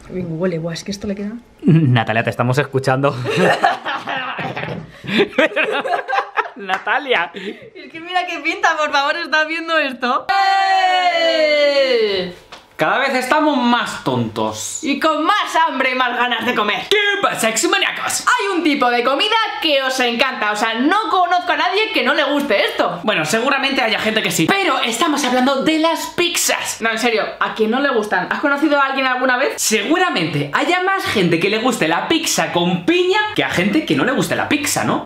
Uy, huele, guau, es que esto le queda. Natalia, te estamos escuchando. Natalia. Es que mira qué pinta, por favor, ¿estás viendo esto? Cada vez estamos más tontos. Y con más hambre y más ganas de comer. ¿Qué pasa, exmaníacos? Hay un tipo de comida que os encanta. O sea, no conozco a nadie que no le guste esto. Bueno, seguramente haya gente que sí, pero estamos hablando de las pizzas. No, en serio, ¿a quién no le gustan? ¿Has conocido a alguien alguna vez? Seguramente haya más gente que le guste la pizza con piña que a gente que no le guste la pizza, ¿no?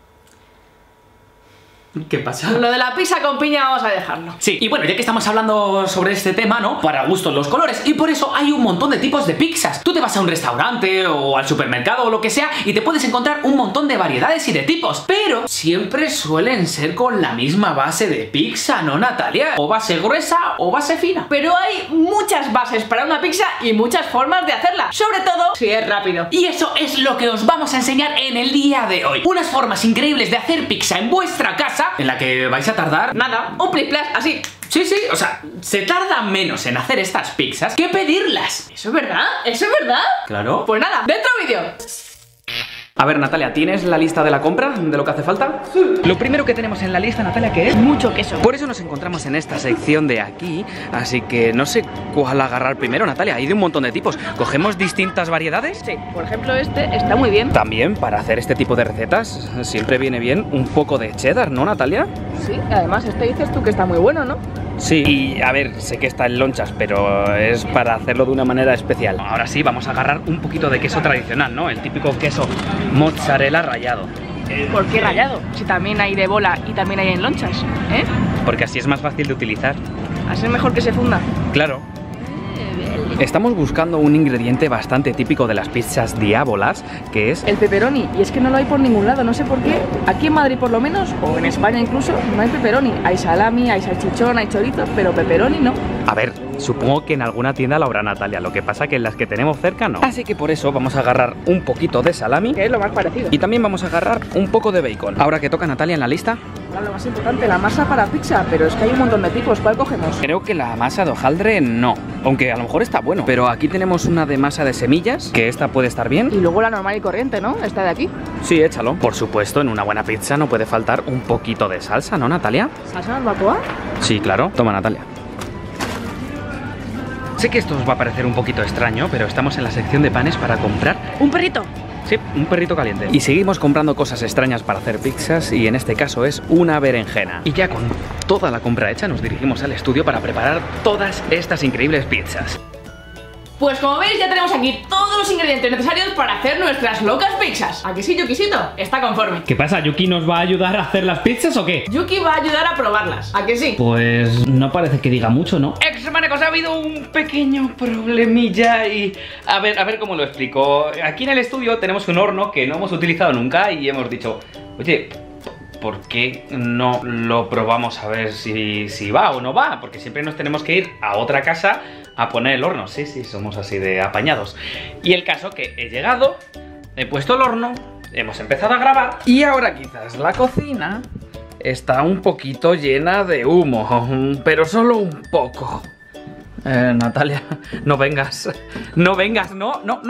¿Qué pasa? Lo de la pizza con piña vamos a dejarlo. Sí, y bueno, ya que estamos hablando sobre este tema, ¿no? Para gustos los colores, y por eso hay un montón de tipos de pizzas. Tú te vas a un restaurante o al supermercado o lo que sea y te puedes encontrar un montón de variedades y de tipos, pero siempre suelen ser con la misma base de pizza, ¿no, Natalia? O base gruesa o base fina. Pero hay muchas bases para una pizza y muchas formas de hacerla, sobre todo si es rápido. Y eso es lo que os vamos a enseñar en el día de hoy. Unas formas increíbles de hacer pizza en vuestra casa, en la que vais a tardar nada, un plis plas, así. Sí, o sea, se tarda menos en hacer estas pizzas que pedirlas. ¿Eso es verdad? ¿Eso es verdad? Claro. Pues nada, dentro vídeo. A ver, Natalia, ¿tienes la lista de la compra? ¿De lo que hace falta? Sí. Lo primero que tenemos en la lista, Natalia, ¿qué es? Mucho queso. Por eso nos encontramos en esta sección de aquí, así que no sé cuál agarrar primero, Natalia. Hay de un montón de tipos. ¿Cogemos distintas variedades? Sí, por ejemplo este está muy bien. También, para hacer este tipo de recetas, siempre viene bien un poco de cheddar, ¿no, Natalia? Sí, además este dices tú que está muy bueno, ¿no? Sí, y a ver, sé que está en lonchas, pero es para hacerlo de una manera especial. Ahora sí, vamos a agarrar un poquito de queso tradicional, ¿no? El típico queso mozzarella rallado. ¿Por qué rallado? Si también hay de bola y también hay en lonchas, ¿eh? Porque así es más fácil de utilizar. Así es mejor que se funda. Claro. Estamos buscando un ingrediente bastante típico de las pizzas diábolas, que es el pepperoni, y es que no lo hay por ningún lado, no sé por qué. Aquí en Madrid por lo menos, o en España incluso, no hay pepperoni. Hay salami, hay salchichón, hay chorizo, pero pepperoni no. A ver, supongo que en alguna tienda la habrá, Natalia, lo que pasa que en las que tenemos cerca no. Así que por eso vamos a agarrar un poquito de salami, que es lo más parecido. Y también vamos a agarrar un poco de bacon. Ahora que toca, Natalia, en la lista. Lo más importante, la masa para pizza, pero es que hay un montón de tipos. ¿Cuál cogemos? Creo que la masa de hojaldre no, aunque a lo mejor está bueno. Pero aquí tenemos una de masa de semillas, que esta puede estar bien. Y luego la normal y corriente, ¿no? Esta de aquí. Sí, échalo. Por supuesto, en una buena pizza no puede faltar un poquito de salsa, ¿no, Natalia? ¿Salsa barbacoa? Sí, claro. Toma, Natalia. Sé que esto os va a parecer un poquito extraño, pero estamos en la sección de panes para comprar ¡un perrito! Sí, un perrito caliente. Y seguimos comprando cosas extrañas para hacer pizzas, y en este caso es una berenjena. Y ya con toda la compra hecha nos dirigimos al estudio para preparar todas estas increíbles pizzas. Pues como veis ya tenemos aquí todos los ingredientes necesarios para hacer nuestras locas pizzas. ¿A que sí, Yukisito? Está conforme. ¿Qué pasa? ¿Yuki nos va a ayudar a hacer las pizzas o qué? Yuki va a ayudar a probarlas. ¿A que sí? Pues no parece que diga mucho, ¿no? Exmanecos, ha habido un pequeño problemilla y... A ver cómo lo explico. Aquí en el estudio tenemos un horno que no hemos utilizado nunca y hemos dicho, oye, ¿por qué no lo probamos a ver si va o no va? Porque siempre nos tenemos que ir a otra casa a poner el horno. Sí, somos así de apañados. Y el caso que he llegado, he puesto el horno, hemos empezado a grabar y ahora quizás la cocina está un poquito llena de humo, pero solo un poco. Natalia, no vengas. No vengas, no.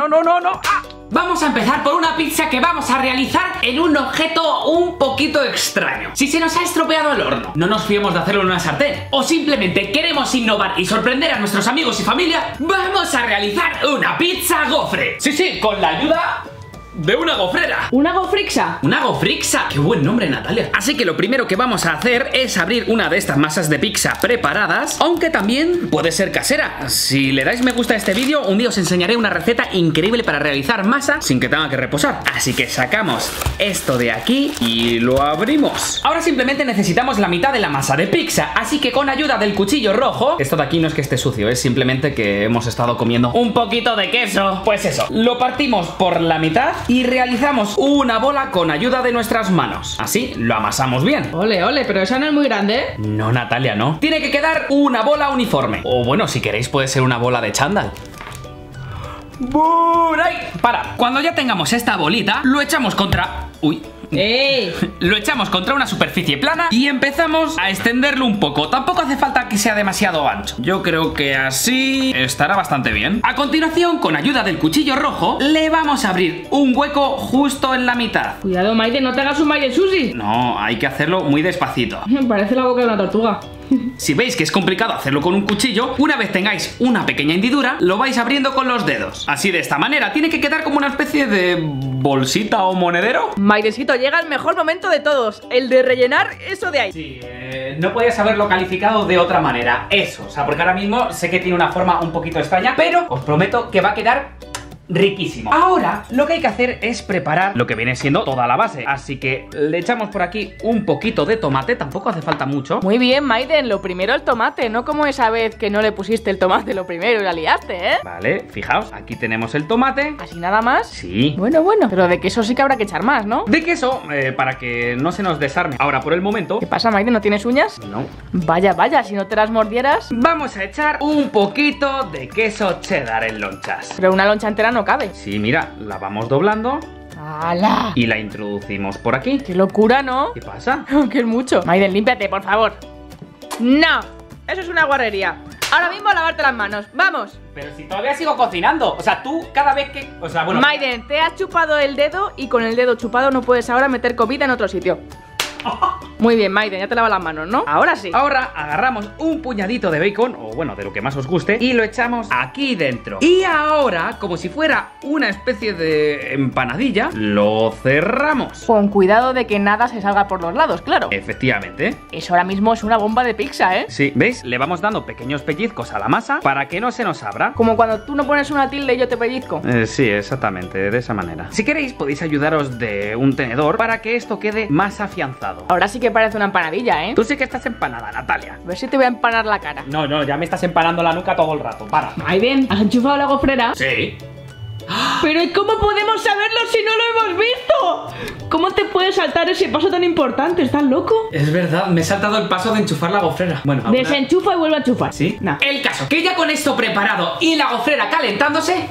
¡Ah! Vamos a empezar por una pizza que vamos a realizar en un objeto un poquito extraño. Si se nos ha estropeado el horno, no nos fiemos de hacerlo en una sartén, o simplemente queremos innovar y sorprender a nuestros amigos y familia, vamos a realizar una pizza gofre. Sí, con la ayuda de una gofrera. ¿Una gofrixa? Una gofrixa. Qué buen nombre, Natalia. Así que lo primero que vamos a hacer es abrir una de estas masas de pizza preparadas, aunque también puede ser casera. Si le dais me gusta a este vídeo, un día os enseñaré una receta increíble para realizar masa sin que tenga que reposar. Así que sacamos esto de aquí y lo abrimos. Ahora simplemente necesitamos la mitad de la masa de pizza, así que con ayuda del cuchillo rojo, esto de aquí no es que esté sucio, es simplemente que hemos estado comiendo un poquito de queso. Pues eso, lo partimos por la mitad y realizamos una bola con ayuda de nuestras manos. Así lo amasamos bien. Ole, pero esa no es muy grande, ¿eh? No, Natalia, no. Tiene que quedar una bola uniforme. O bueno, si queréis puede ser una bola de chándal. ¡Por ahí! Para, cuando ya tengamos esta bolita, lo echamos contra... Uy, ¡Ey! Lo echamos contra una superficie plana y empezamos a extenderlo un poco. Tampoco hace falta que sea demasiado ancho. Yo creo que así estará bastante bien. A continuación, con ayuda del cuchillo rojo, le vamos a abrir un hueco justo en la mitad. Cuidado, Maiden, no te hagas un Maiden sushi. No, hay que hacerlo muy despacito. Parece la boca de una tortuga. Si veis que es complicado hacerlo con un cuchillo, una vez tengáis una pequeña hendidura, lo vais abriendo con los dedos. Así, de esta manera, tiene que quedar como una especie de bolsita o monedero. Maidencito, llega el mejor momento de todos, el de rellenar eso de ahí. Sí, no podías haberlo calificado de otra manera. Eso, o sea, porque ahora mismo sé que tiene una forma un poquito extraña, pero os prometo que va a quedar riquísimo. Ahora lo que hay que hacer es preparar lo que viene siendo toda la base. Así que le echamos por aquí un poquito de tomate. Tampoco hace falta mucho. Muy bien, Maiden, lo primero el tomate, no como esa vez que no le pusiste el tomate lo primero y la liaste, ¿eh? Vale, fijaos, aquí tenemos el tomate. ¿Así nada más? Sí. Bueno, pero de queso sí que habrá que echar más, ¿no? De queso, para que no se nos desarme. Ahora, por el momento... ¿Qué pasa, Maiden? ¿No tienes uñas? No. Vaya, si no te las mordieras. Vamos a echar un poquito de queso cheddar en lonchas. Pero una loncha entera no cabe. Sí, mira, la vamos doblando ¡Hala! y la introducimos por aquí. ¡Qué locura!, ¿no? ¿Qué pasa? Que es mucho. Maiden, límpiate, por favor. ¡No! Eso es una guarrería. Ahora mismo a lavarte las manos. ¡Vamos! Pero si todavía sigo cocinando. O sea, tú cada vez que... O sea, bueno... Maiden, te has chupado el dedo y con el dedo chupado no puedes ahora meter comida en otro sitio. Muy bien, Maiden, ya te lavas las manos, ¿no? Ahora sí. Ahora agarramos un puñadito de bacon, o bueno, de lo que más os guste, y lo echamos aquí dentro. Y ahora, como si fuera una especie de empanadilla, lo cerramos. Con cuidado de que nada se salga por los lados, claro. Efectivamente. Eso ahora mismo es una bomba de pizza, ¿eh? Sí, ¿veis? Le vamos dando pequeños pellizcos a la masa para que no se nos abra. Como cuando tú no pones una tilde y yo te pellizco. Sí, exactamente, de esa manera. Si queréis, podéis ayudaros de un tenedor para que esto quede más afianzado. Ahora sí que parece una empanadilla, ¿eh? Tú sí que estás empanada, Natalia. A ver si te voy a empanar la cara. No, ya me estás empanando la nuca todo el rato, para. Maiden, ¿has enchufado la gofrera? Sí. Pero ¿y cómo podemos saberlo si no lo hemos visto? ¿Cómo te puedes saltar ese paso tan importante? ¿Estás loco? Es verdad, me he saltado el paso de enchufar la gofrera. Bueno, Desenchufa y vuelve a enchufar. ¿Sí? No. El caso, que ya con esto preparado y la gofrera calentándose,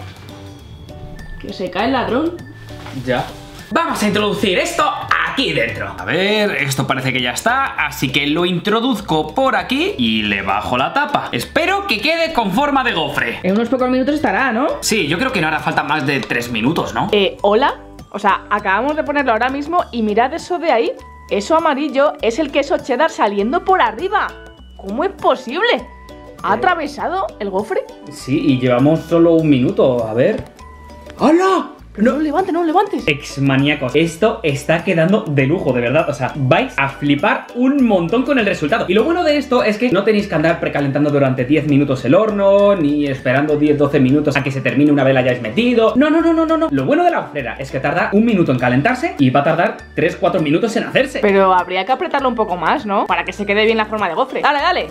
Que se cae el ladrón. ya. Vamos a introducir esto aquí dentro. A ver, esto parece que ya está, así que lo introduzco por aquí y le bajo la tapa. Espero que quede con forma de gofre. En unos pocos minutos estará, ¿no? Sí, yo creo que no hará falta más de 3 minutos, ¿no? ¿Hola? O sea, acabamos de ponerlo ahora mismo y mirad eso de ahí. Eso amarillo es el queso cheddar saliendo por arriba. ¿Cómo es posible? ¿Ha atravesado el gofre? Sí, y llevamos solo 1 minuto, a ver. ¡Hola! No lo levantes, no lo levantes. Exmaníacos, esto está quedando de lujo, de verdad. O sea, vais a flipar un montón con el resultado. Y lo bueno de esto es que no tenéis que andar precalentando durante 10 minutos el horno, ni esperando 10-12 minutos a que se termine una vez la hayáis metido. No. Lo bueno de la gofrera es que tarda 1 minuto en calentarse y va a tardar 3-4 minutos en hacerse. Pero habría que apretarlo un poco más, ¿no? Para que se quede bien la forma de gofre. Dale.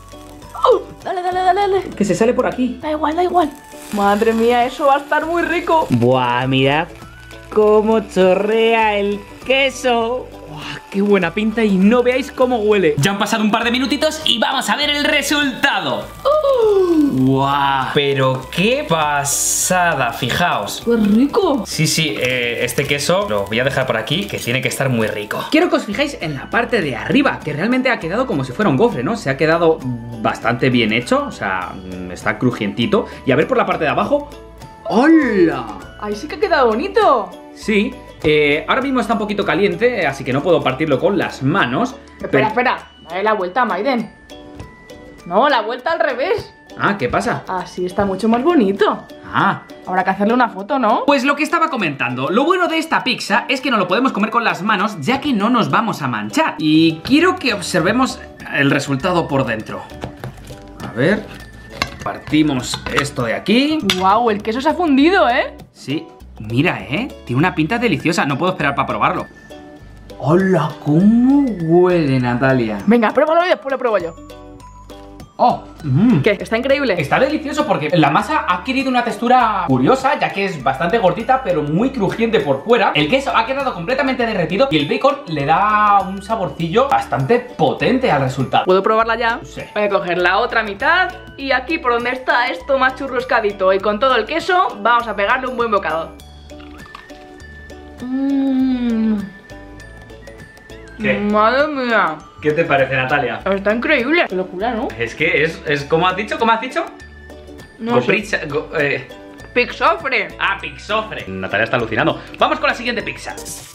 Dale. Que se sale por aquí. Da igual. Madre mía, eso va a estar muy rico. Buah, mirad cómo chorrea el queso. Buah, qué buena pinta y no veáis cómo huele. Ya han pasado un par de minutitos y vamos a ver el resultado. ¡Guau! Pero qué pasada, fijaos. ¡Qué rico! Sí, este queso lo voy a dejar por aquí, que tiene que estar muy rico. Quiero que os fijáis en la parte de arriba, que realmente ha quedado como si fuera un gofre, ¿no? Se ha quedado bastante bien hecho, o sea, está crujientito. Y a ver por la parte de abajo. ¡Hola! Ahí sí que ha quedado bonito. Sí, ahora mismo está un poquito caliente, así que no puedo partirlo con las manos. Espera, dale la vuelta, Maiden. No, la vuelta al revés. Ah, ¿qué pasa? Así está mucho más bonito. Ah. Habrá que hacerle una foto, ¿no? Pues lo que estaba comentando, lo bueno de esta pizza es que no lo podemos comer con las manos, ya que no nos vamos a manchar. Y quiero que observemos el resultado por dentro. A ver, partimos esto de aquí. ¡Guau! El queso se ha fundido, ¿eh? Sí, mira, tiene una pinta deliciosa, no puedo esperar para probarlo. ¡Hola! ¿Cómo huele, Natalia? Venga, pruébalo y después lo pruebo yo. ¡Oh! ¿Qué? Está increíble. Está delicioso porque la masa ha adquirido una textura curiosa, ya que es bastante gordita, pero muy crujiente por fuera. El queso ha quedado completamente derretido y el bacon le da un saborcillo bastante potente al resultado. ¿Puedo probarla ya? Sí. Voy a coger la otra mitad y aquí por donde está esto más churruscadito y con todo el queso, vamos a pegarle un buen bocado. ¿Qué? Madre mía. ¿Qué te parece, Natalia? Está increíble. Qué locura, ¿no? Es que es como has dicho, ¿cómo has dicho? No sé. Pizza, Pixofre. pixofre. Natalia está alucinando. Vamos con la siguiente pizza.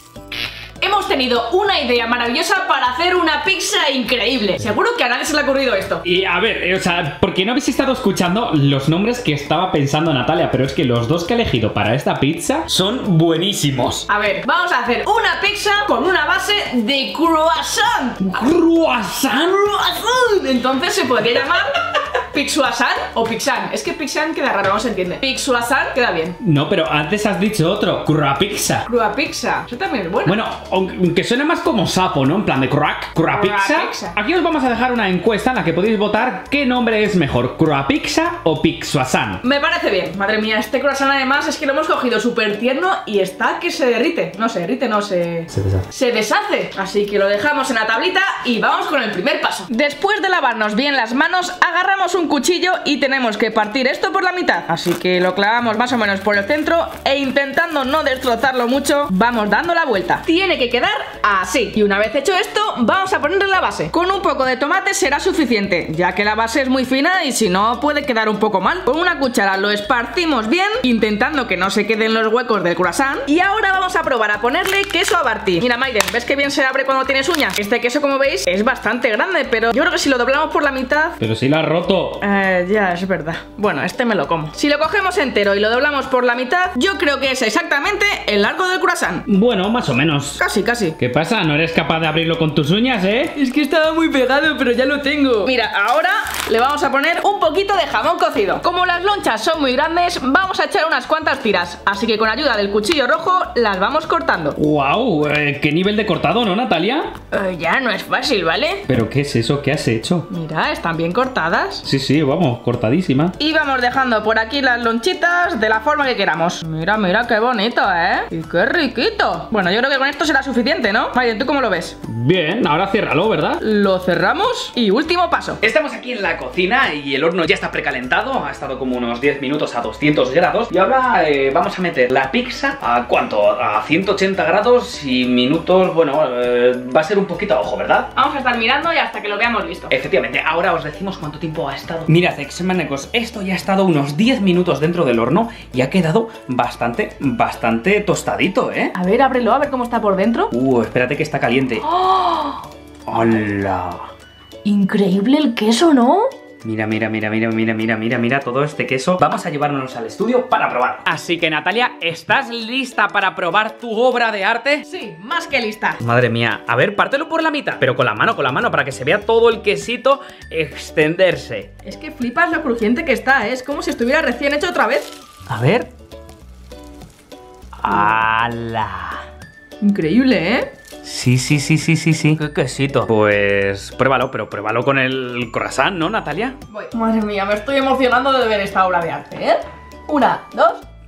Hemos tenido una idea maravillosa para hacer una pizza increíble. Seguro que a nadie se le ha ocurrido esto. Y a ver, o sea, porque no habéis estado escuchando los nombres que estaba pensando Natalia, pero es que los dos que he elegido para esta pizza son buenísimos. A ver, vamos a hacer una pizza con una base de croissant. ¿Croissant? Croissant. Entonces se podría llamar Pixuasan o Pixan. Es que Pixan queda raro, no se entiende. Pixuasan queda bien. No, pero antes has dicho otro, Cruapizza. Cruapizza. Eso también es bueno. Bueno, aunque suena más como sapo, ¿no? En plan de Cruapizza. Cruapizza. Aquí os vamos a dejar una encuesta en la que podéis votar qué nombre es mejor, Cruapizza o Pixuasan. Me parece bien. Madre mía, este croissant además es que lo hemos cogido súper tierno y está que se derrite. No se derrite, no se deshace. Se deshace. Así que lo dejamos en la tablita y vamos con el primer paso. Después de lavarnos bien las manos, agarramos un cuchillo y tenemos que partir esto por la mitad. Así que lo clavamos más o menos por el centro e intentando no destrozarlo mucho, vamos dando la vuelta. Tiene que quedar así. Y una vez hecho esto, vamos a ponerle la base. Con un poco de tomate será suficiente, ya que la base es muy fina y si no puede quedar un poco mal. Con una cuchara lo esparcimos bien, intentando que no se queden los huecos del croissant. Y ahora vamos a probar a ponerle queso a Barty. Mira, Maiden, ¿ves que bien se abre cuando tienes uñas? Este queso, como veis, es bastante grande, pero yo creo que si lo doblamos por la mitad... Pero si la has roto. Ya, es verdad. Bueno, este me lo como. Si lo cogemos entero y lo doblamos por la mitad, yo creo que es exactamente el largo del croissant. Bueno, más o menos. Casi, casi. ¿Qué pasa? ¿No eres capaz de abrirlo con tus uñas, Es que estaba muy pegado, pero ya lo tengo. Mira, ahora le vamos a poner un poquito de jamón cocido. Como las lonchas son muy grandes, vamos a echar unas cuantas tiras. Así que con ayuda del cuchillo rojo las vamos cortando. ¡Wow! ¿Qué nivel de cortado, no, Natalia? Ya no es fácil, ¿vale? ¿Pero qué es eso? ¿Qué has hecho? Mira, están bien cortadas. Sí, vamos, cortadísima. Y vamos dejando por aquí las lonchitas de la forma que queramos. Mira, mira qué bonito, ¿eh? Y qué riquito. Bueno, yo creo que con esto será suficiente, ¿no? Maiden, ¿tú cómo lo ves? Bien, ahora ciérralo, ¿verdad? Lo cerramos y último paso. Estamos aquí en la cocina y el horno ya está precalentado. Ha estado como unos 10 minutos a 200 grados. Y ahora vamos a meter la pizza ¿a cuánto? A 180 grados y minutos, bueno, va a ser un poquito a ojo, ¿verdad? Vamos a estar mirando y hasta que lo veamos listo. Efectivamente, ahora os decimos cuánto tiempo ha estado. Mirad, exmanecos, esto ya ha estado unos 10 minutos dentro del horno y ha quedado bastante tostadito, ¿eh? A ver, ábrelo, a ver cómo está por dentro. Espérate que está caliente. ¡Oh! ¡Hola! Increíble el queso, ¿no? Mira todo este queso. Vamos a llevárnoslo al estudio para probar. Así que, Natalia, ¿estás lista para probar tu obra de arte? Sí, más que lista. Madre mía, a ver, pártelo por la mitad, pero con la mano, para que se vea todo el quesito extenderse. Es que flipas lo crujiente que está, ¿eh? Es como si estuviera recién hecho otra vez. A ver. ¡Hala! Increíble, ¿eh? Sí. Qué quesito. Pues pruébalo, pero pruébalo con el croissant, ¿no, Natalia? Voy. Madre mía, me estoy emocionando de ver esta obra de arte, ¿eh? 1, 2.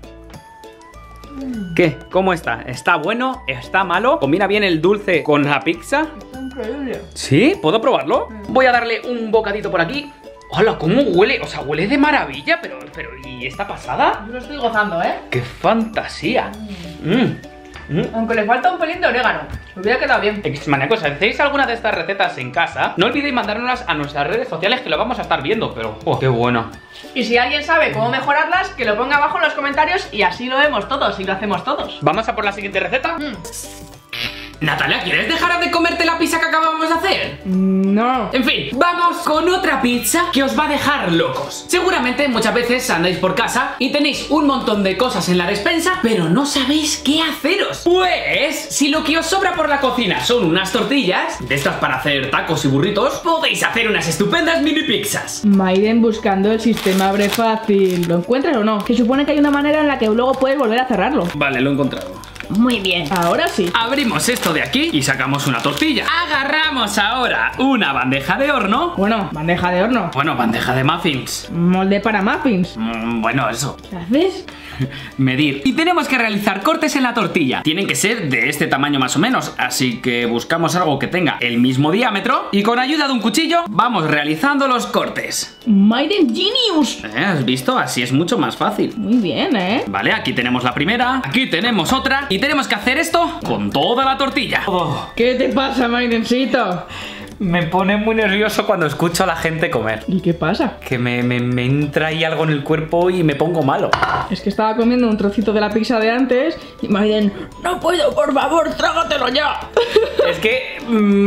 ¿Qué? ¿Cómo está? ¿Está bueno? ¿Está malo? ¿Combina bien el dulce con la pizza? Está increíble. ¿Sí? ¿Puedo probarlo? Voy a darle un bocadito por aquí. ¡Hola! ¿Cómo huele? O sea, huele de maravilla, pero ¿y esta pasada? Yo lo estoy gozando, ¿eh? ¡Qué fantasía! Aunque le falta un pelín de orégano. Me hubiera quedado bien. Exmanecos, si hacéis alguna de estas recetas en casa, no olvidéis mandárnoslas a nuestras redes sociales que lo vamos a estar viendo, pero qué bueno. Y si alguien sabe cómo mejorarlas, que lo ponga abajo en los comentarios y así lo vemos todos y lo hacemos todos. ¿Vamos a por la siguiente receta? Natalia, ¿quieres dejar de comerte la pizza que acabamos de hacer? No. En fin, vamos con otra pizza que os va a dejar locos. Seguramente muchas veces andáis por casa y tenéis un montón de cosas en la despensa, pero no sabéis qué haceros. Pues, si lo que os sobra por la cocina son unas tortillas, de estas para hacer tacos y burritos, podéis hacer unas estupendas mini pizzas. Maiden buscando el sistema abre fácil. ¿Lo encuentras o no? Se supone que hay una manera en la que luego puedes volver a cerrarlo. Vale, lo he encontrado. Muy bien. Ahora sí. Abrimos esto de aquí y sacamos una tortilla. Agarramos ahora una bandeja de horno. Bueno, bandeja de horno. Bueno, bandeja de muffins. Molde para muffins. Bueno, eso. ¿Qué haces? medir. Y tenemos que realizar cortes en la tortilla. Tienen que ser de este tamaño más o menos, así que buscamos algo que tenga el mismo diámetro y con ayuda de un cuchillo vamos realizando los cortes. Maiden Genius. ¿Has visto? Así es mucho más fácil. Muy bien, ¿eh? Vale, aquí tenemos la primera, aquí tenemos otra y tenemos que hacer esto con toda la tortilla. ¿Qué te pasa, Maidencito? Me pone muy nervioso cuando escucho a la gente comer. ¿Y qué pasa? Que me entra ahí algo en el cuerpo y me pongo malo. Es que estaba comiendo un trocito de la pizza de antes y Maiden, no puedo, por favor, trágatelo ya. Es que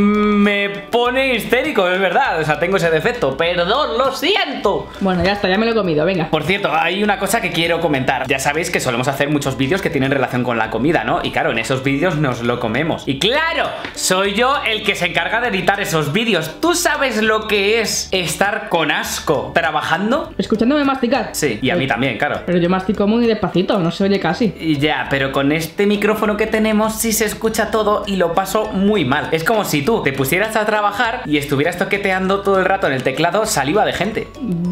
me pone histérico, es verdad. O sea, tengo ese defecto. Perdón, lo siento. Bueno, ya está, ya me lo he comido, venga. Por cierto, hay una cosa que quiero comentar. Ya sabéis que solemos hacer muchos vídeos que tienen relación con la comida, ¿no? Y claro, en esos vídeos nos lo comemos. Y claro, soy yo el que se encarga de editar esos vídeos. ¿Tú sabes lo que es estar con asco trabajando? ¿Escuchándome masticar? Sí, y a mí también, claro. Pero yo mastico muy despacito, no se oye casi. Y ya, pero con este micrófono que tenemos sí se escucha todo y lo paso muy mal. Es como si tú te pusieras a trabajar y estuvieras toqueteando todo el rato en el teclado saliva de gente.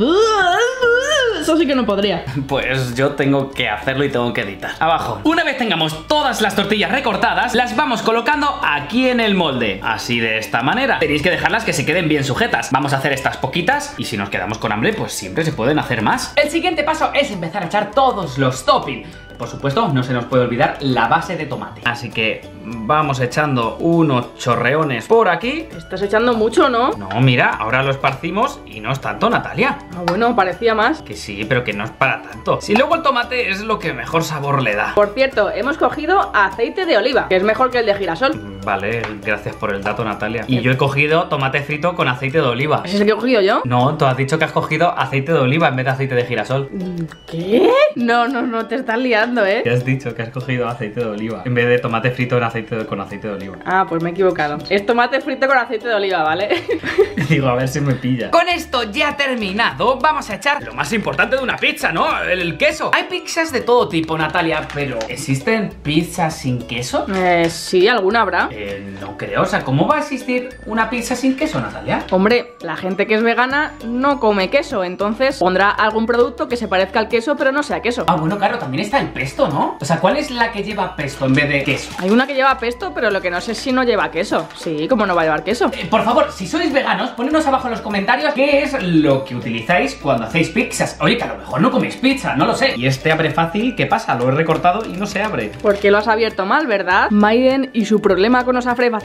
Eso sí que no podría. Pues yo tengo que hacerlo y tengo que editar. Abajo. Una vez tengamos todas las tortillas recortadas, las vamos colocando aquí en el molde. Así de esta manera. Tenéis que dejarlas que se queden bien sujetas. Vamos a hacer estas poquitas y si nos quedamos con hambre, pues siempre se pueden hacer más. El siguiente paso es empezar a echar todos los toppings. Por supuesto, no se nos puede olvidar la base de tomate. Así que vamos echando unos chorreones por aquí. Estás echando mucho, ¿no? No, mira, ahora lo esparcimos y no es tanto, Natalia. Ah, bueno, parecía más. Que sí, pero que no es para tanto. Si luego el tomate es lo que mejor sabor le da. Por cierto, hemos cogido aceite de oliva, que es mejor que el de girasol. Vale, gracias por el dato, Natalia. Y yo he cogido tomate frito con aceite de oliva. ¿Ese es el que he cogido yo? No, tú has dicho que has cogido aceite de oliva en vez de aceite de girasol. ¿Qué? No, te estás liando, ¿eh? Ya has dicho que has cogido aceite de oliva en vez de tomate frito con aceite de oliva. Ah, pues me he equivocado. Es tomate frito con aceite de oliva, ¿vale? Digo, a ver si me pilla. Con esto ya terminado, vamos a echar lo más importante de una pizza, ¿no? El queso. Hay pizzas de todo tipo, Natalia, pero ¿existen pizzas sin queso? Sí, alguna habrá. No creo, o sea, ¿cómo va a existir una pizza sin queso, Natalia? Hombre, la gente que es vegana no come queso, entonces pondrá algún producto que se parezca al queso pero no sea queso. Ah, bueno, claro, también está el pesto, ¿no? O sea, ¿cuál es la que lleva pesto en vez de queso? Hay una que lleva pesto, pero lo que no sé es si no lleva queso. Sí, ¿cómo no va a llevar queso? Por favor, si sois veganos, ponednos abajo en los comentarios qué es lo que utilizáis cuando hacéis pizzas. Oye, que a lo mejor no coméis pizza, no lo sé. Y este abre fácil, ¿qué pasa? Lo he recortado y no se abre. Porque lo has abierto mal, ¿verdad? Maiden y su problema con los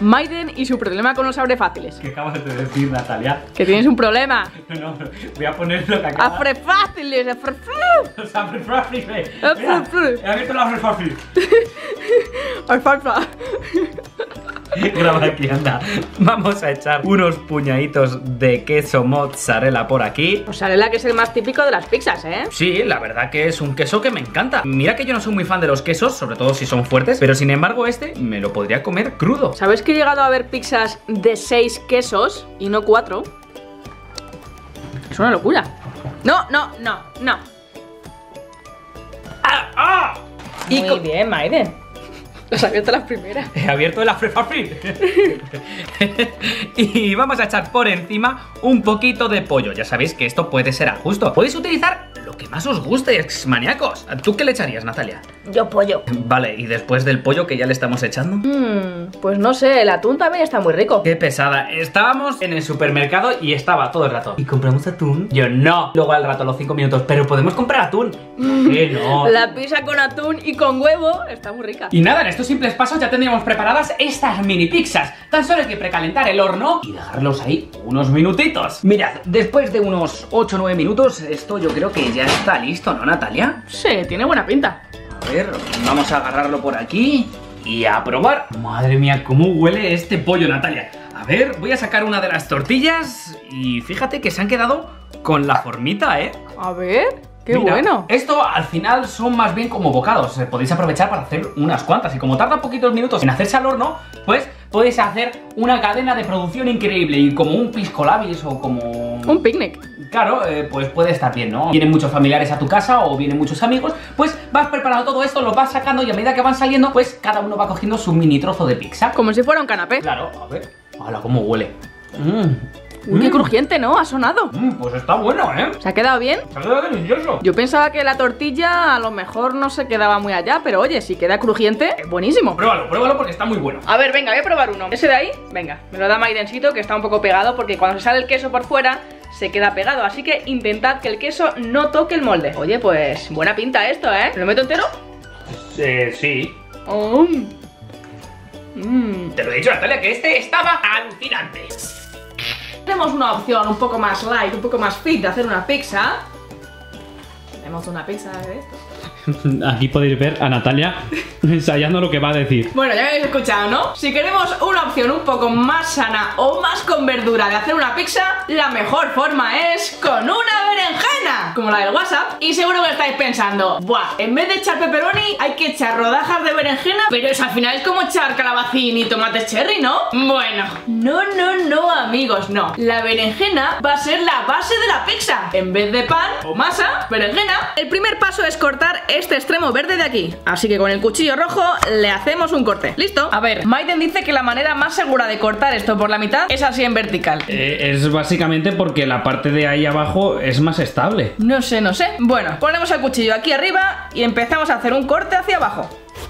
abre fáciles. ¿Qué acabas de decir, Natalia? Que tienes un problema. No, voy a poner lo que acabas. Abre fáciles, Los abre fáciles. Abre He abierto la abre fácil. alfalfa. Graba aquí, anda. Vamos a echar unos puñaditos de queso mozzarella por aquí. Mozzarella, que es el más típico de las pizzas, ¿eh? Sí, la verdad que es un queso que me encanta. Mira que yo no soy muy fan de los quesos, sobre todo si son fuertes, pero sin embargo este me lo podría comer crudo. ¿Sabes que he llegado a ver pizzas de 6 quesos y no 4? Es una locura. No. ¡Ah! Muy bien, Maiden. Los abierto las primeras. He abierto el abre fácil. Y vamos a echar por encima un poquito de pollo. Ya sabéis que esto puede ser a gusto. Podéis utilizar lo que más os guste, exmaníacos. ¿Tú qué le echarías, Natalia? Yo pollo. Vale, y después del pollo que ya le estamos echando. Pues no sé, el atún también está muy rico. Qué pesada. Estábamos en el supermercado y estaba todo el rato. ¿Y compramos atún? Yo no. Luego al rato, a los 5 minutos. Pero podemos comprar atún. ¿Qué no? La pizza con atún y con huevo está muy rica. Y nada, en estos simples pasos ya tendríamos preparadas estas mini pizzas. Tan solo hay que precalentar el horno y dejarlos ahí unos minutitos. Mirad, después de unos 8 o 9 minutos, esto yo creo que ya está listo, ¿no, Natalia? Sí, tiene buena pinta. A ver, vamos a agarrarlo por aquí y a probar. Madre mía, cómo huele este pollo, Natalia. A ver, voy a sacar una de las tortillas y fíjate que se han quedado con la formita, ¿eh? A ver... ¡Qué Mira, bueno! Esto al final son más bien como bocados. Podéis aprovechar para hacer unas cuantas. Y como tarda poquitos minutos en hacerse al horno, pues podéis hacer una cadena de producción increíble. Y como un pisco labis o como... un picnic. Claro, pues puede estar bien, ¿no? Vienen muchos familiares a tu casa o vienen muchos amigos. Pues vas preparando todo esto, lo vas sacando y a medida que van saliendo, pues cada uno va cogiendo su mini trozo de pizza. Como si fuera un canapé. Claro, a ver. ¡Hala, cómo huele! Uy, qué crujiente, ¿no? Ha sonado. Pues está bueno, ¿eh? ¿Se ha quedado bien? Se ha quedado delicioso. Yo pensaba que la tortilla a lo mejor no se quedaba muy allá, pero oye, si queda crujiente, es buenísimo. Pruébalo porque está muy bueno. A ver, venga, voy a probar uno. Ese de ahí, venga, me lo da Maidensito, que está un poco pegado, porque cuando se sale el queso por fuera se queda pegado, así que intentad que el queso no toque el molde. Oye, pues buena pinta esto, ¿eh? ¿Me lo meto entero? Sí. Oh. Te lo he dicho, Natalia, que este estaba alucinante. Tenemos una opción un poco más light, un poco más fit de hacer una pizza. Tenemos una pizza de esto. Aquí podéis ver a Natalia ensayando lo que va a decir. Bueno, ya me habéis escuchado, ¿no? Si queremos una opción un poco más sana o más con verdura de hacer una pizza, la mejor forma es con una berenjena, como la del WhatsApp. Y seguro que estáis pensando, buah, en vez de echar pepperoni hay que echar rodajas de berenjena, pero eso al final es como echar calabacín y tomates cherry, ¿no? Bueno, no, amigos, no. La berenjena va a ser la base de la pizza. En vez de pan o masa, berenjena. El primer paso es cortar este extremo verde de aquí, así que con el cuchillo rojo le hacemos un corte. ¿Listo? A ver, Maiden dice que la manera más segura de cortar esto por la mitad es así en vertical. Es básicamente porque la parte de ahí abajo es más estable. No sé. Bueno, ponemos el cuchillo aquí arriba y empezamos a hacer un corte hacia abajo.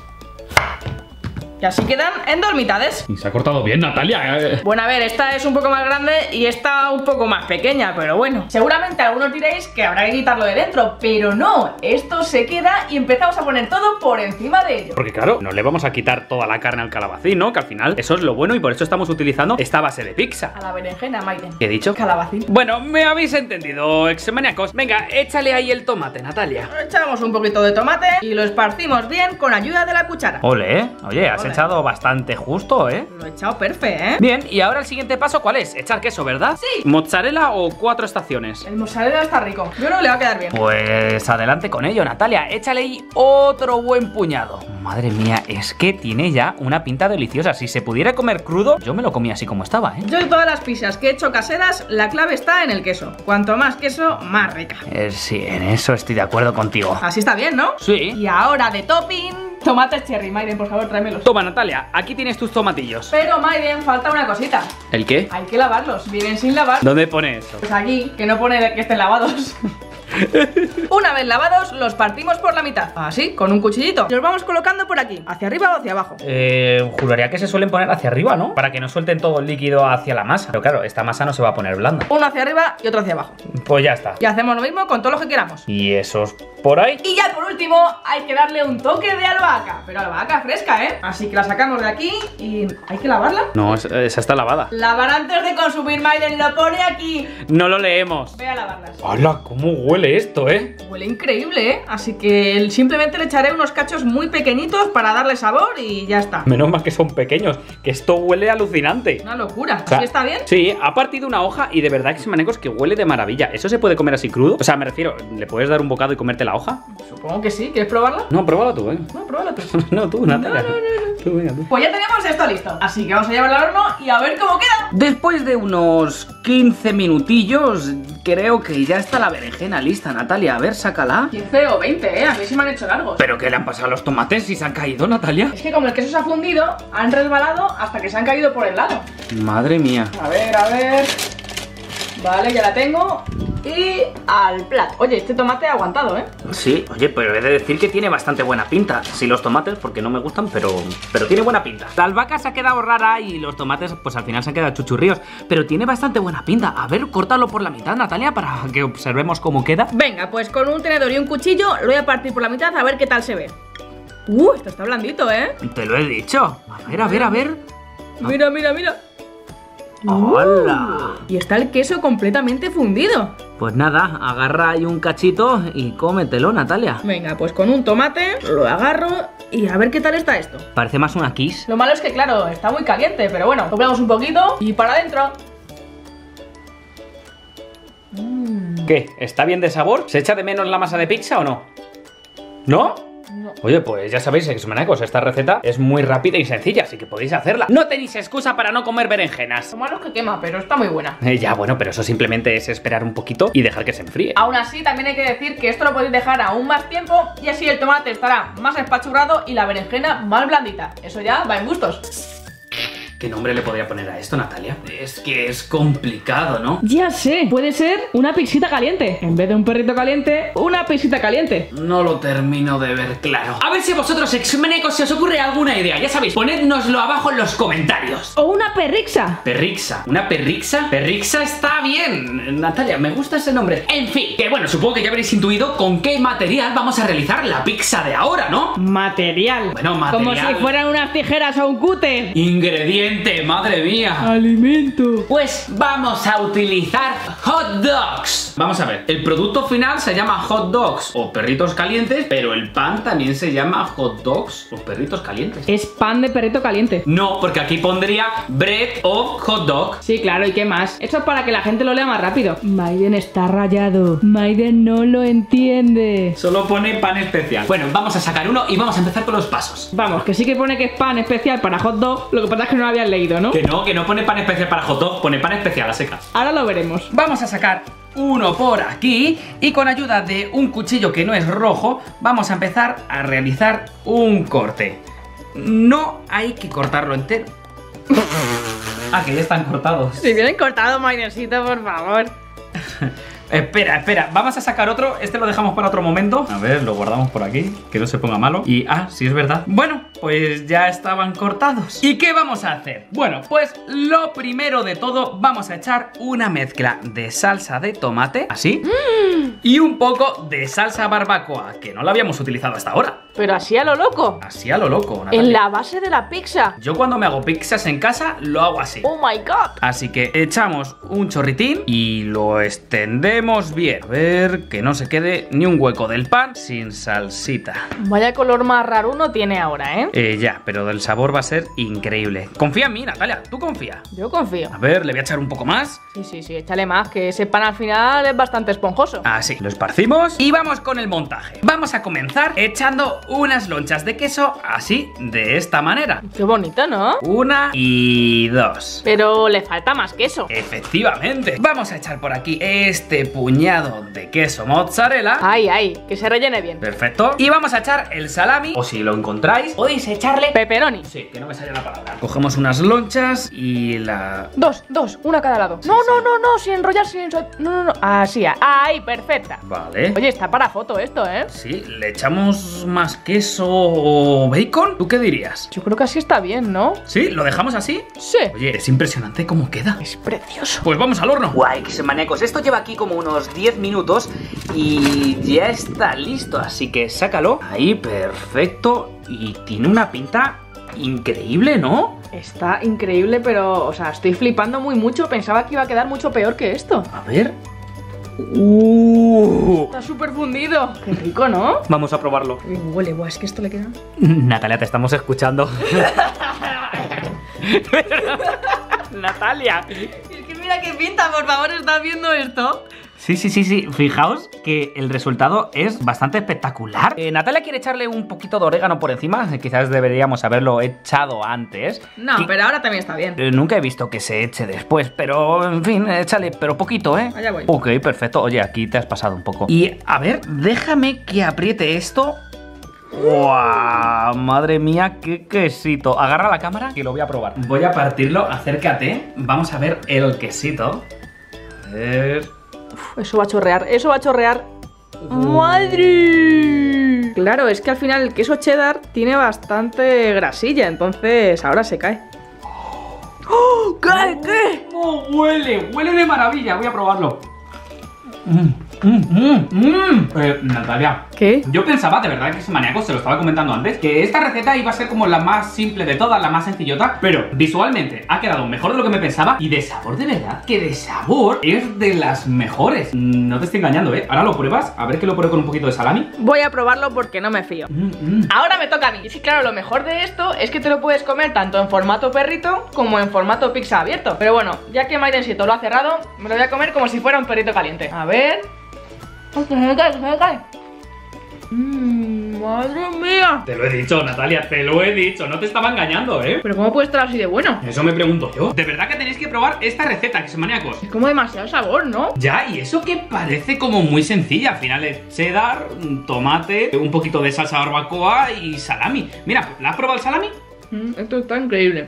Y así quedan en dos mitades. Y se ha cortado bien, Natalia. Bueno, a ver, esta es un poco más grande y esta un poco más pequeña, pero bueno. Seguramente algunos diréis que habrá que quitarlo de dentro, pero no. Esto se queda y empezamos a poner todo por encima de ello. Porque claro, no le vamos a quitar toda la carne al calabacín, ¿no? Que al final eso es lo bueno y por eso estamos utilizando esta base de pizza. A la berenjena, Maiden. ¿Qué he dicho? Calabacín. Bueno, me habéis entendido, exmaníacos. Venga, échale ahí el tomate, Natalia. Echamos un poquito de tomate y lo esparcimos bien con ayuda de la cuchara. Ole, ¿eh? Oye, has Ole. echado bastante justo, ¿eh? Lo he echado perfecto, ¿eh? Bien, y ahora el siguiente paso, ¿cuál es? Echar queso, ¿verdad? Sí. ¿Mozzarella o 4 estaciones? El mozzarella está rico. Yo creo que le va a quedar bien. Pues adelante con ello, Natalia. Échale ahí otro buen puñado. Madre mía, es que tiene ya una pinta deliciosa. Si se pudiera comer crudo, yo me lo comía así como estaba, ¿eh? Yo de todas las pizzas que he hecho caseras, la clave está en el queso. Cuanto más queso, más rica. Sí, en eso estoy de acuerdo contigo. Así está bien, ¿no? Sí. Y ahora de topping, tomates cherry. Maiden, por favor, tráemelos. Toma, Natalia, aquí tienes tus tomatillos. Pero Maiden, falta una cosita. ¿El qué? Hay que lavarlos. Vienen sin lavar. ¿Dónde pone eso? Pues aquí, que no pone que estén lavados. Una vez lavados, los partimos por la mitad. Así, con un cuchillito. Y los vamos colocando por aquí, hacia arriba o hacia abajo. Juraría que se suelen poner hacia arriba, ¿no? Para que no suelten todo el líquido hacia la masa. Pero claro, esta masa no se va a poner blanda. Uno hacia arriba y otro hacia abajo. Pues ya está. Y hacemos lo mismo con todo lo que queramos. Y esos por ahí. Y ya por último, hay que darle un toque de albahaca. Pero albahaca fresca, ¿eh? Así que la sacamos de aquí y hay que lavarla. No, esa está lavada. Lavar antes de consumir, Maiden, lo pone aquí. No lo leemos. Voy a lavarlas. ¡Hala! ¿Cómo huele esto, eh? Huele increíble, ¿eh? Así que simplemente le echaré unos cachos muy pequeñitos para darle sabor y ya está. Menos mal que son pequeños, que esto huele alucinante. Una locura. O sea, ¿Así está bien? Sí, ha partido una hoja y de verdad que manecos que huele de maravilla. ¿Eso se puede comer así crudo? O sea, me refiero, ¿le puedes dar un bocado y comerte la hoja? Supongo que sí. ¿Quieres probarla? No, pruébala tú, No, pruébala tú. No, tú, Natalia. No. Tú, venga, tú. Pues ya tenemos esto listo. Así que vamos a llevarlo al horno y a ver cómo queda. Después de unos 15 minutillos, creo que ya está la berenjena lista, Natalia. A ver, sácala. 15 o 20, ¿eh? A mí sí me han hecho largos. ¿Pero qué le han pasado a los tomates si se han caído, Natalia? Es que como el queso se ha fundido, han resbalado hasta que se han caído por el lado. Madre mía. A ver. Vale, ya la tengo. Y al plato. Oye, este tomate ha aguantado, ¿eh? Sí, oye, pero he de decir que tiene bastante buena pinta. Sí, los tomates, porque no me gustan, pero tiene buena pinta. La albahaca se ha quedado rara y los tomates, pues al final se han quedado chuchurríos. Pero tiene bastante buena pinta. A ver, córtalo por la mitad, Natalia, para que observemos cómo queda. Venga, pues con un tenedor y un cuchillo lo voy a partir por la mitad a ver qué tal se ve. Esto está blandito, ¿eh? Te lo he dicho. A ver. Mira. ¡Hola! Y está el queso completamente fundido. Pues nada, agarra ahí un cachito y cómetelo, Natalia. Venga, pues con un tomate lo agarro y a ver qué tal está esto. Parece más una kiss. Lo malo es que, claro, está muy caliente, pero bueno, doblamos un poquito y para adentro. ¿Qué? ¿Está bien de sabor? ¿Se echa de menos la masa de pizza o no? ¿No? No. Oye, pues ya sabéis, exmanacos, esta receta es muy rápida y sencilla, así que podéis hacerla. No tenéis excusa para no comer berenjenas. Lo malo es que quema, pero está muy buena. Ya, bueno, pero eso simplemente es esperar un poquito y dejar que se enfríe. Aún así, también hay que decir que esto lo podéis dejar aún más tiempo y así el tomate estará más espachurrado y la berenjena más blandita. Eso ya va en gustos. ¿Qué nombre le podría poner a esto, Natalia? Es que es complicado, ¿no? Ya sé, puede ser una pizzita caliente. En vez de un perrito caliente, una pizzita caliente. No lo termino de ver claro. A ver si a vosotros, exmanecos, se os ocurre alguna idea. Ya sabéis, ponednoslo abajo en los comentarios. O una perrixa. Perrixa. ¿Una perrixa? Perrixa está bien. Natalia, me gusta ese nombre. En fin, que bueno, supongo que ya habréis intuido con qué material vamos a realizar la pizza de ahora, ¿no? Material. Bueno, material. Como si fueran unas tijeras o un cúter. Ingrediente, madre mía. Alimento. Pues vamos a utilizar hot dogs. Vamos a ver, el producto final se llama hot dogs o perritos calientes, pero el pan también se llama hot dogs o perritos calientes. Es pan de perrito caliente. No, porque aquí pondría bread of hot dog. Sí, claro, ¿y qué más? Eso es para que la gente lo lea más rápido. Maiden está rayado. Maiden no lo entiende. Solo pone pan especial. Bueno, vamos a sacar uno y vamos a empezar con los pasos. Vamos, que sí que pone que es pan especial para hot dog. Lo que pasa es que no lo habías leído, ¿no? Que no pone pan especial para hot dog, pone pan especial a secas. Ahora lo veremos. Vamos a sacar uno por aquí y con ayuda de un cuchillo que no es rojo vamos a empezar a realizar un corte. No hay que cortarlo entero. Ah, que ya están cortados. Si vienen cortado, Maidencito, por favor. Espera, vamos a sacar otro. Este lo dejamos para otro momento. A ver, lo guardamos por aquí, que no se ponga malo. Y, sí es verdad. Bueno, pues ya estaban cortados. ¿Y qué vamos a hacer? Bueno, pues lo primero de todo, vamos a echar una mezcla de salsa de tomate, así, y un poco de salsa barbacoa, que no la habíamos utilizado hasta ahora. Pero así a lo loco. Así a lo loco, Natalia. En la base de la pizza. Yo cuando me hago pizzas en casa, lo hago así. Oh my god. Así que echamos un chorritín y lo extendemos bien. A ver, que no se quede ni un hueco del pan sin salsita. Vaya color más raro uno tiene ahora, ¿eh? Ya, pero el sabor va a ser increíble. Confía en mí, Natalia, tú confía. Yo confío. A ver, le voy a echar un poco más. Sí, échale más, que ese pan al final es bastante esponjoso. Así, lo esparcimos y vamos con el montaje. Vamos a comenzar echando unas lonchas de queso así, de esta manera. Qué bonito, ¿no? 1 y 2. Pero le falta más queso. Efectivamente. Vamos a echar por aquí este puñado de queso mozzarella. Ay, que se rellene bien. Perfecto. Y vamos a echar el salami, o si lo encontráis, podéis echarle Pepperoni. Sí, que no me sale la palabra. Cogemos unas lonchas y la... Dos, una a cada lado. Sí, no, sí. sin enrollarse. No. Así, ahí, perfecta. Vale. Oye, está para foto esto, ¿eh? Sí, ¿le echamos más queso o bacon? ¿Tú qué dirías? Yo creo que así está bien, ¿no? ¿Sí? ¿Lo dejamos así? Sí. Oye, es impresionante cómo queda. Es precioso. Pues vamos al horno. Guay, manecos, esto lleva aquí como unos 10 minutos y ya está listo, así que sácalo. Ahí, perfecto. Y tiene una pinta increíble, ¿no? Está increíble, pero, o sea, estoy flipando mucho. Pensaba que iba a quedar mucho peor que esto. A ver. Está súper fundido. Qué rico, ¿no? Vamos a probarlo. Huele, es que esto le queda... Natalia, te estamos escuchando. Natalia. Es que mira qué pinta, por favor, ¿estás viendo esto? Sí. Fijaos que el resultado es bastante espectacular. Natalia quiere echarle un poquito de orégano por encima. Quizás deberíamos haberlo echado antes. No, pero ahora también está bien. Nunca he visto que se eche después, pero en fin, échale, pero poquito, ¿eh? Allá voy. Ok, perfecto. Oye, aquí te has pasado un poco. Y a ver, déjame que apriete esto. ¡Wow! Madre mía, qué quesito. Agarra la cámara que lo voy a probar. Voy a partirlo, acércate. Vamos a ver el quesito. A ver. Eso va a chorrear. ¡Madre! Claro, es que al final el queso cheddar tiene bastante grasilla, entonces ahora se cae. ¡Oh! ¿Qué? ¡Oh, huele de maravilla! Voy a probarlo. Natalia, ¿Qué? yo pensaba, de verdad, que ese maníaco, se lo estaba comentando antes, que esta receta iba a ser como la más simple de todas, la más sencillota, pero visualmente ha quedado mejor de lo que me pensaba. Y de sabor, de verdad, que de sabor es de las mejores. No te estoy engañando, ¿eh? Ahora lo pruebas, a ver que lo pruebo con un poquito de salami. Voy a probarlo porque no me fío. Ahora me toca a mí. Y sí, claro, lo mejor de esto es que te lo puedes comer tanto en formato perrito como en formato pizza abierto. Pero bueno, ya que Maidencito lo ha cerrado, me lo voy a comer como si fuera un perrito caliente. A ver... ¡Ay, que se me cae! ¡Madre mía! Te lo he dicho, Natalia, te lo he dicho, no te estaba engañando, ¿eh? ¿Pero cómo puede estar así de bueno? Eso me pregunto yo. De verdad que tenéis que probar esta receta, que son maníacos. Es como demasiado sabor, ¿no? Ya, y eso que parece como muy sencilla. Al final es cheddar, tomate, un poquito de salsa barbacoa y salami. Mira, ¿la has probado el salami? Esto está increíble.